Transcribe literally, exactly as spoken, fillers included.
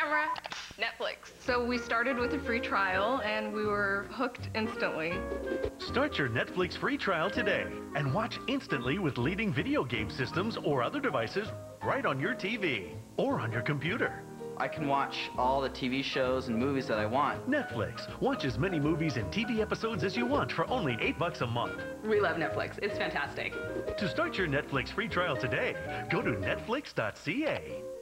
Camera, Netflix. So we started with a free trial and we were hooked instantly. Start your Netflix free trial today and watch instantly with leading video game systems or other devices right on your T V or on your computer. I can watch all the T V shows and movies that I want. Netflix. Watch as many movies and T V episodes as you want for only eight bucks a month. We love Netflix. It's fantastic. To start your Netflix free trial today, go to netflix dot c a.